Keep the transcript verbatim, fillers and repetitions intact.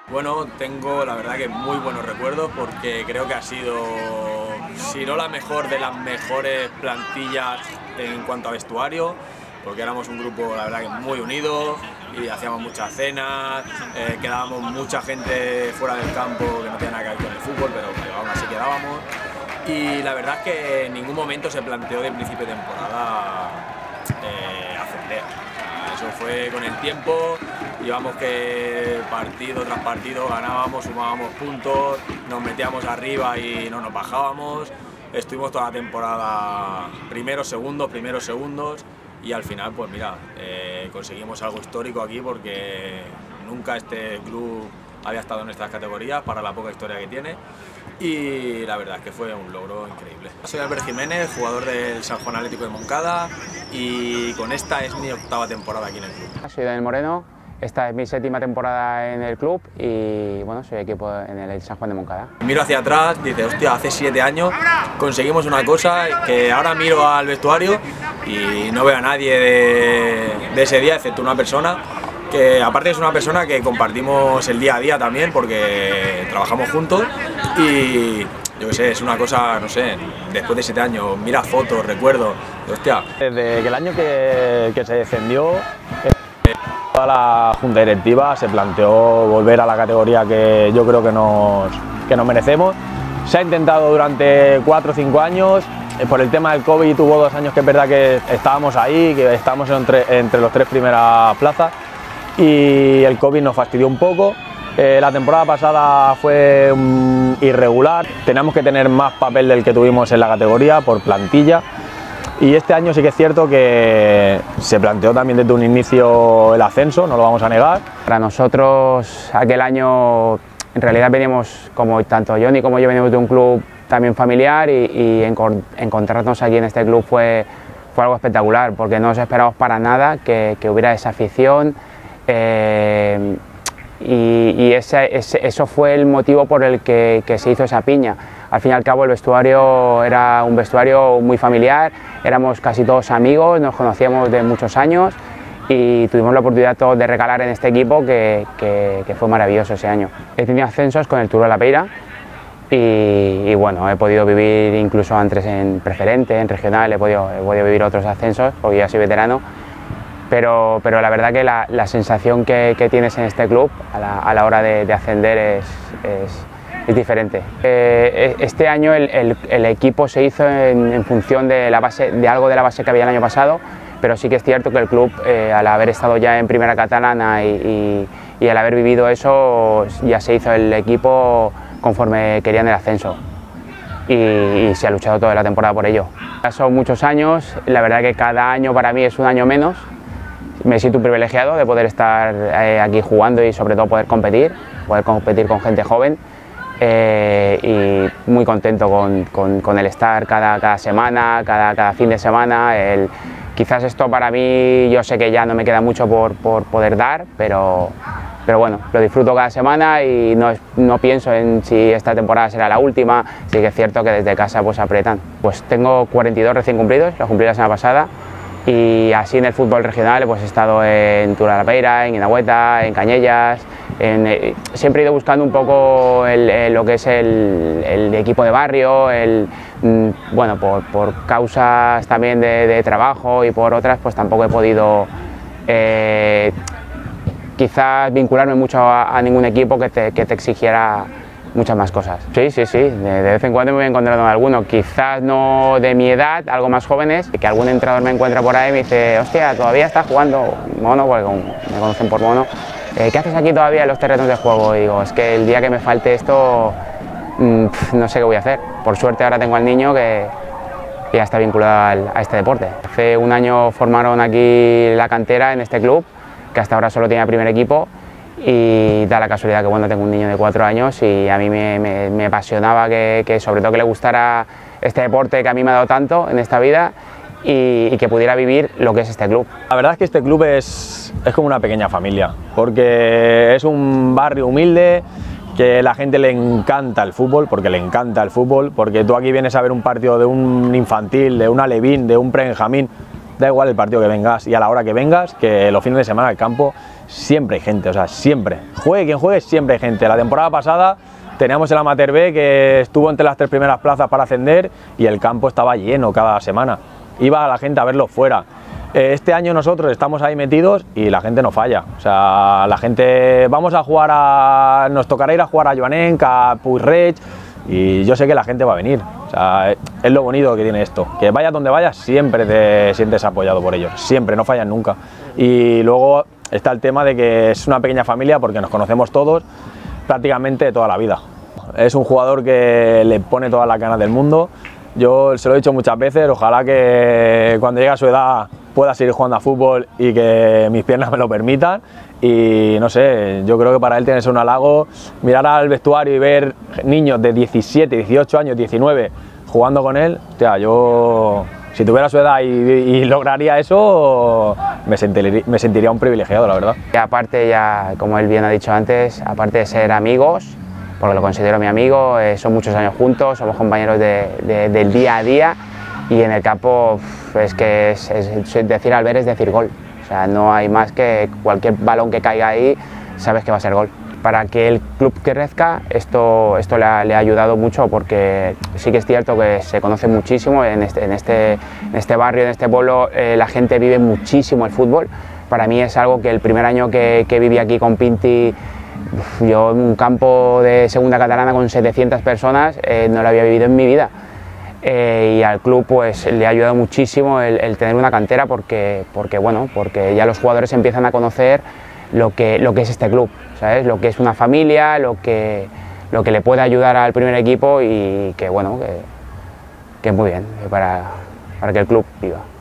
Bueno, tengo la verdad que muy buenos recuerdos porque creo que ha sido, si no la mejor, de las mejores plantillas en cuanto a vestuario, porque éramos un grupo la verdad que muy unido y hacíamos muchas cenas, eh, quedábamos mucha gente fuera del campo que no tenía nada que ver con el fútbol, pero, pero aún así quedábamos. Y la verdad es que en ningún momento se planteó de principio de temporada eh, ascender. Eso fue con el tiempo, llevamos que partido tras partido ganábamos, sumábamos puntos, nos metíamos arriba y no nos bajábamos. Estuvimos toda la temporada primeros, segundos, primeros, segundos y al final pues mira, eh, conseguimos algo histórico aquí porque nunca este club había estado en estas categorías para la poca historia que tiene y la verdad es que fue un logro increíble. Soy Albert Jiménez, jugador del San Juan Atlético de Moncada y con esta es mi octava temporada aquí en el club. Soy Daniel Moreno, esta es mi séptima temporada en el club y bueno, soy equipo en el San Juan de Moncada. Miro hacia atrás, dice, hostia, hace siete años conseguimos una cosa que ahora miro al vestuario y no veo a nadie de, de ese día, excepto una persona que aparte es una persona que compartimos el día a día también porque trabajamos juntos y yo qué sé, es una cosa, no sé, después de siete años, mira fotos, recuerdos, hostia. Desde que el año que, que se descendió, toda la junta directiva se planteó volver a la categoría que yo creo que nos, que nos merecemos. Se ha intentado durante cuatro o cinco años, por el tema del COVID hubo dos años que es verdad que estábamos ahí, que estábamos entre, entre los tres primeras plazas y el COVID nos fastidió un poco. Eh, la temporada pasada fue um, irregular, teníamos que tener más papel del que tuvimos en la categoría por plantilla y este año sí que es cierto que se planteó también desde un inicio el ascenso, no lo vamos a negar. Para nosotros aquel año en realidad veníamos, como tanto Johnny como yo veníamos de un club también familiar y, y encont encontrarnos aquí en este club fue, fue algo espectacular porque no nos esperábamos para nada que, que hubiera esa afición. Eh, y, y ese, ese, eso fue el motivo por el que, que se hizo esa piña. Al fin y al cabo el vestuario era un vestuario muy familiar, éramos casi todos amigos, nos conocíamos de muchos años y tuvimos la oportunidad todos de regalar en este equipo que, que, que fue maravilloso ese año. He tenido ascensos con el Tour de la Peira y, y bueno, he podido vivir incluso antes en preferente, en regional, he podido, he podido vivir otros ascensos porque ya soy veterano. Pero, pero la verdad que la, la sensación que, que tienes en este club a la, a la hora de, de ascender es, es, es diferente. Eh, este año el, el, el equipo se hizo en, en función de, la base, de algo de la base que había el año pasado, pero sí que es cierto que el club, eh, al haber estado ya en primera catalana y, y, y al haber vivido eso, ya se hizo el equipo conforme querían el ascenso. Y, y se ha luchado toda la temporada por ello. Son muchos años, la verdad que cada año para mí es un año menos. Me siento un privilegiado de poder estar eh, aquí jugando y sobre todo poder competir, poder competir con gente joven eh, y muy contento con, con, con el estar cada, cada semana, cada, cada fin de semana. El, quizás esto para mí, yo sé que ya no me queda mucho por, por poder dar, pero, pero bueno, lo disfruto cada semana y no, no pienso en si esta temporada será la última. Sí que es cierto que desde casa pues aprietan. Pues tengo cuarenta y dos recién cumplidos, los cumplí la semana pasada. Y así en el fútbol regional pues he estado en Tour de la Peira, en Guinahueta, en Cañellas, en, eh, siempre he ido buscando un poco el, el, lo que es el, el equipo de barrio, el, mm, bueno, por, por causas también de, de trabajo y por otras pues tampoco he podido eh, quizás vincularme mucho a, a ningún equipo que te, que te exigiera muchas más cosas. Sí, sí, sí, de, de vez en cuando me voy encontrando en alguno, quizás no de mi edad, algo más jóvenes, que algún entrenador me encuentra por ahí y me dice, hostia, todavía estás jugando mono, porque me conocen por mono, eh, ¿qué haces aquí todavía en los terrenos de juego? Y digo, es que el día que me falte esto, mmm, no sé qué voy a hacer. Por suerte ahora tengo al niño que ya está vinculado al, a este deporte. Hace un año formaron aquí la cantera en este club, que hasta ahora solo tiene el primer equipo, y da la casualidad que bueno, tengo un niño de cuatro años y a mí me, me, me apasionaba que, que sobre todo que le gustara este deporte que a mí me ha dado tanto en esta vida y, y que pudiera vivir lo que es este club. La verdad es que este club es, es como una pequeña familia, porque es un barrio humilde, que la gente le encanta el fútbol, porque le encanta el fútbol, porque tú aquí vienes a ver un partido de un infantil, de un alevín, de un prebenjamín, da igual el partido que vengas y a la hora que vengas, que los fines de semana el campo siempre hay gente, o sea, siempre. Juegue quien juegue, siempre hay gente. La temporada pasada teníamos el Amateur B que estuvo entre las tres primeras plazas para ascender y el campo estaba lleno cada semana. Iba la gente a verlo fuera. Este año nosotros estamos ahí metidos y la gente no falla. O sea, la gente, vamos a jugar a, nos tocará ir a jugar a Joanenc, a Puigreig, y yo sé que la gente va a venir. O sea, es lo bonito que tiene esto, que vayas donde vayas siempre te sientes apoyado por ellos, siempre, no fallan nunca. Y luego está el tema de que es una pequeña familia porque nos conocemos todos prácticamente toda la vida. Es un jugador que le pone todas las ganas del mundo. Yo se lo he dicho muchas veces, ojalá que cuando llegue a su edad pueda seguir jugando a fútbol y que mis piernas me lo permitan. Y no sé, yo creo que para él tiene que ser un halago mirar al vestuario y ver niños de diecisiete, dieciocho años, diecinueve jugando con él. O sea, yo si tuviera su edad y, y lograría eso, me sentiría, me sentiría un privilegiado, la verdad. Y aparte, ya como él bien ha dicho antes, aparte de ser amigos, porque lo considero mi amigo, eh, son muchos años juntos, somos compañeros de, de, del día a día, y en el campo es que es, es decir al ver es decir gol. O sea, no hay más que cualquier balón que caiga ahí, sabes que va a ser gol. Para que el club crezca, esto, esto le, ha, le ha ayudado mucho, porque sí que es cierto que se conoce muchísimo en este, en este, en este barrio, en este pueblo, eh, la gente vive muchísimo el fútbol. Para mí es algo que el primer año que, que viví aquí con Pinti, yo en un campo de segunda catalana con setecientas personas, eh, no lo había vivido en mi vida. Eh, y al club pues le ha ayudado muchísimo el, el tener una cantera, porque, porque, bueno, porque ya los jugadores empiezan a conocer lo que, lo que es este club, ¿sabes? Lo que es una familia, lo que, lo que le puede ayudar al primer equipo, y que, bueno, que, que es muy bien para, para que el club viva.